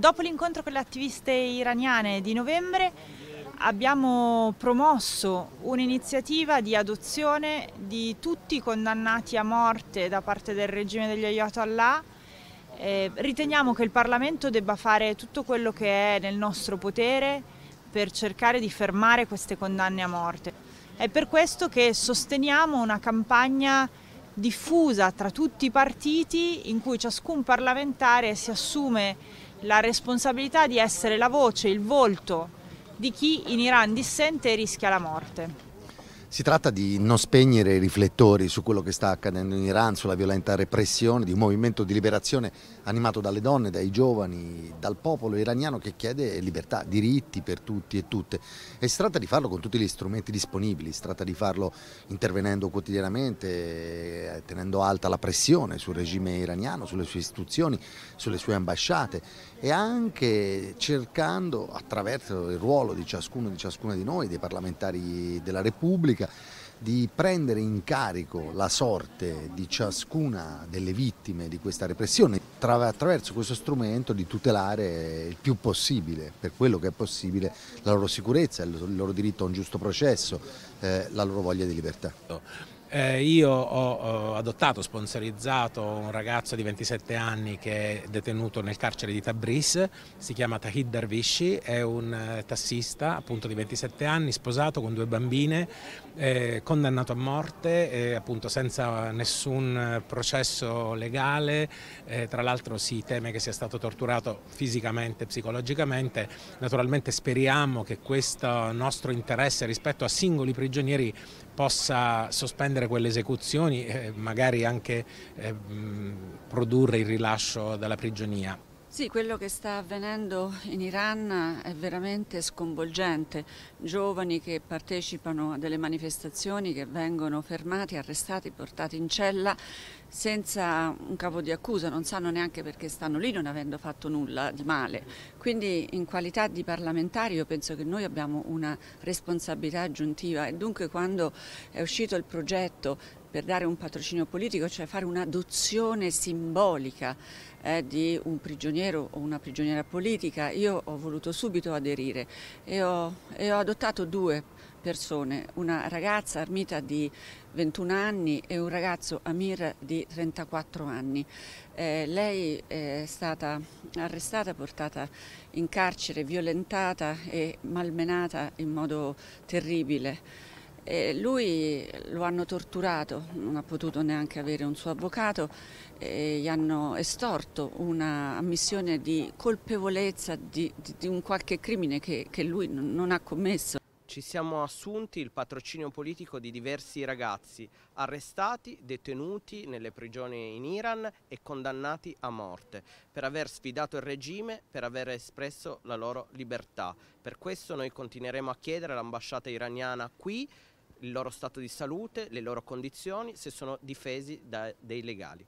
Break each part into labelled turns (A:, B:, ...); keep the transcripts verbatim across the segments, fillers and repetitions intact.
A: Dopo l'incontro con le attiviste iraniane di novembre abbiamo promosso un'iniziativa di adozione di tutti i condannati a morte da parte del regime degli Ayatollah. Eh, riteniamo che il Parlamento debba fare tutto quello che è nel nostro potere per cercare di fermare queste condanne a morte. È per questo che sosteniamo una campagna diffusa tra tutti i partiti in cui ciascun parlamentare si assume la responsabilità di essere la voce, il volto di chi in Iran dissente e rischia la morte.
B: Si tratta di non spegnere i riflettori su quello che sta accadendo in Iran, sulla violenta repressione di un movimento di liberazione animato dalle donne, dai giovani, dal popolo iraniano che chiede libertà, diritti per tutti e tutte. E si tratta di farlo con tutti gli strumenti disponibili, si tratta di farlo intervenendo quotidianamente, tenendo alta la pressione sul regime iraniano, sulle sue istituzioni, sulle sue ambasciate e anche cercando, attraverso il ruolo di ciascuno di ciascuna di noi, dei parlamentari della Repubblica, di prendere in carico la sorte di ciascuna delle vittime di questa repressione, attraverso questo strumento di tutelare il più possibile, per quello che è possibile, la loro sicurezza, il loro diritto a un giusto processo, eh, la loro voglia di libertà.
C: Eh, io ho, ho adottato, sponsorizzato un ragazzo di ventisette anni che è detenuto nel carcere di Tabriz, si chiama Tahid Darwishi, è un eh, tassista appunto di ventisette anni, sposato con due bambine, eh, condannato a morte, eh, appunto senza nessun processo legale, eh, tra l'altro si teme che sia stato torturato fisicamente e psicologicamente. Naturalmente speriamo che questo nostro interesse rispetto a singoli prigionieri possa sospendere quelle esecuzioni e magari anche eh, produrre il rilascio dalla prigionia.
D: Sì, quello che sta avvenendo in Iran è veramente sconvolgente. Giovani che partecipano a delle manifestazioni che vengono fermati, arrestati, portati in cella senza un capo di accusa, non sanno neanche perché stanno lì non avendo fatto nulla di male. Quindi in qualità di parlamentari io penso che noi abbiamo una responsabilità aggiuntiva e dunque quando è uscito il progetto per dare un patrocinio politico, cioè fare un'adozione simbolica eh, di un prigioniero o una prigioniera politica, io ho voluto subito aderire e ho, e ho adottato due persone, una ragazza Armita di ventuno anni e un ragazzo Amir di trentaquattro anni. Eh, lei è stata arrestata, portata in carcere, violentata e malmenata in modo terribile. E lui lo hanno torturato, non ha potuto neanche avere un suo avvocato, e gli hanno estorto una ammissione di colpevolezza di, di, di un qualche crimine che, che lui non, non ha commesso.
E: Ci siamo assunti il patrocinio politico di diversi ragazzi arrestati, detenuti nelle prigioni in Iran e condannati a morte per aver sfidato il regime, per aver espresso la loro libertà. Per questo noi continueremo a chiedere all'ambasciata iraniana qui il loro stato di salute, le loro condizioni, se sono difesi da dei legali.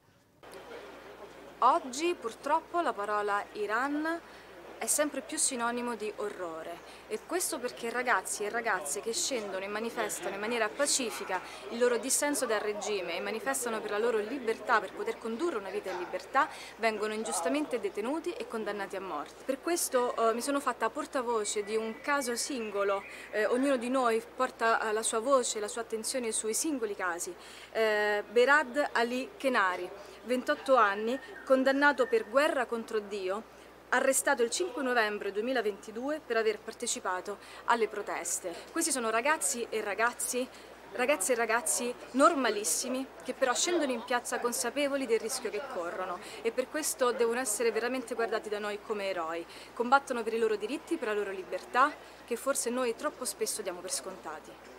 F: Oggi purtroppo la parola Iran è sempre più sinonimo di orrore e questo perché ragazzi e ragazze che scendono e manifestano in maniera pacifica il loro dissenso dal regime e manifestano per la loro libertà, per poter condurre una vita in libertà, vengono ingiustamente detenuti e condannati a morte. Per questo eh, mi sono fatta portavoce di un caso singolo, eh, ognuno di noi porta la sua voce, la sua attenzione sui singoli casi. Eh, Berad Ali Kenari, ventotto anni, condannato per guerra contro Dio, arrestato il cinque novembre duemilaventidue per aver partecipato alle proteste. Questi sono ragazzi e ragazzi, ragazze e ragazzi normalissimi che però scendono in piazza consapevoli del rischio che corrono e per questo devono essere veramente guardati da noi come eroi. Combattono per i loro diritti, per la loro libertà, che forse noi troppo spesso diamo per scontati.